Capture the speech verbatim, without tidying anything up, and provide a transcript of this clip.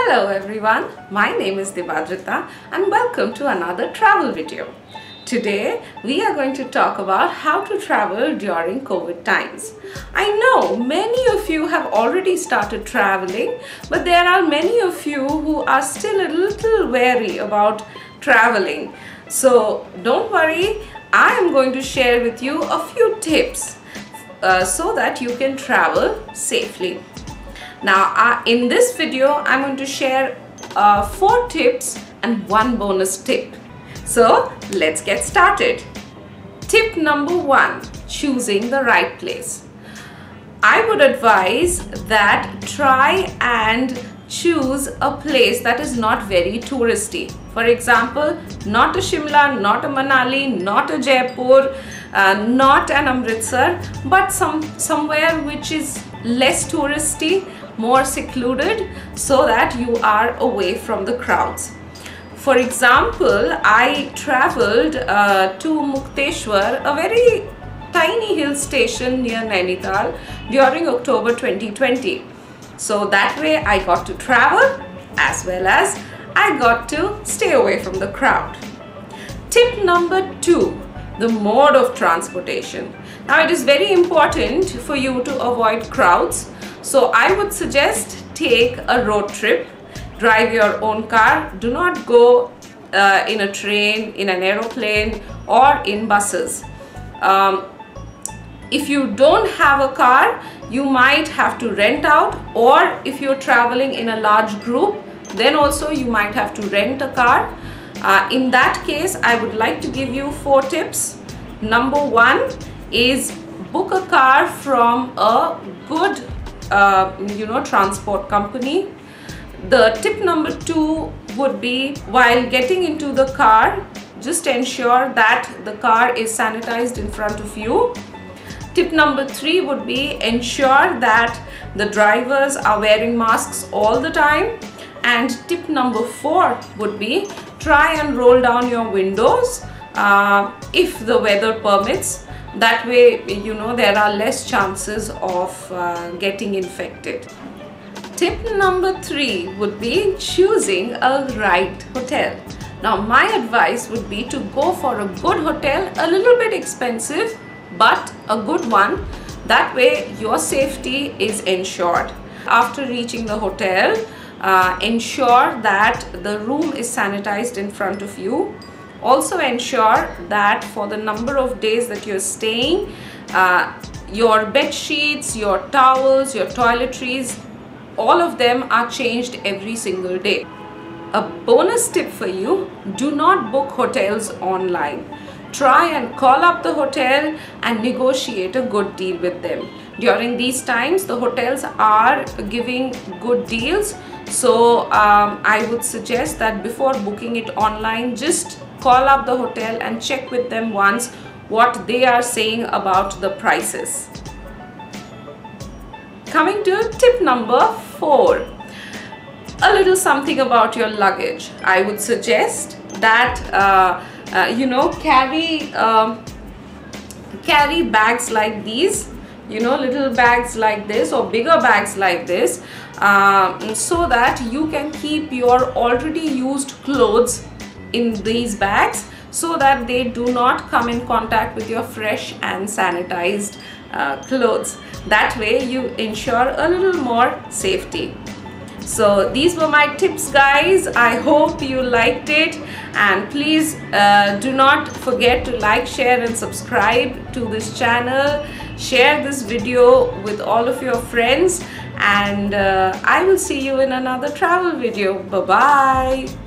Hello everyone, my name is Debadrita and welcome to another travel video. Today we are going to talk about how to travel during COVID times. I know many of you have already started traveling, but there are many of you who are still a little wary about traveling. So don't worry, I am going to share with you a few tips uh, so that you can travel safely. Now uh, in this video I'm going to share uh, four tips and one bonus tip. So let's get started. Tip number one, choosing the right place. I would advise that try and choose a place that is not very touristy. For example, not a Shimla, not a Manali, not a Jaipur, uh, not an Amritsar, but some somewhere which is less touristy, more secluded, so that you are away from the crowds. For example, I traveled uh, to Mukteshwar, a very tiny hill station near Nainital, during October twenty twenty. So that way I got to travel as well as I got to stay away from the crowd. Tip number two, the mode of transportation. Now it is very important for you to avoid crowds. So I would suggest take a road trip, drive your own car. Do not go uh, in a train, in an aeroplane or in buses. Um, if you don't have a car, you might have to rent out, or if you're traveling in a large group, then also you might have to rent a car. Uh, in that case, I would like to give you four tips. Number one is book a car from a good uh, you know, transport company. The tip number two would be, while getting into the car, just ensure that the car is sanitized in front of you. Tip number three would be, ensure that the drivers are wearing masks all the time. And tip number four would be, try and roll down your windows uh, if the weather permits. That way, you know, there are less chances of uh, getting infected. Tip number three would be choosing a right hotel. Now my advice would be to go for a good hotel, a little bit expensive, but a good one. That way your safety is ensured. After reaching the hotel, uh, ensure that the room is sanitized in front of you. Also ensure that for the number of days that you're staying, uh, your bed sheets, your towels, your toiletries, all of them are changed every single day. A bonus tip for you, do not book hotels online. Try and call up the hotel and negotiate a good deal with them. During these times, the hotels are giving good deals. So um, I would suggest that before booking it online, just call up the hotel and check with them once what they are saying about the prices. Coming to tip number four, a little something about your luggage. I would suggest that uh, uh, you know, carry um, carry bags like these, you know, little bags like this or bigger bags like this, uh, so that you can keep your already used clothes in these bags, so that they do not come in contact with your fresh and sanitized uh, clothes. That way you ensure a little more safety. So these were my tips, guys. I hope you liked it, and please uh, do not forget to like, share and subscribe to this channel. Share this video with all of your friends, and uh, I will see you in another travel video. Bye bye.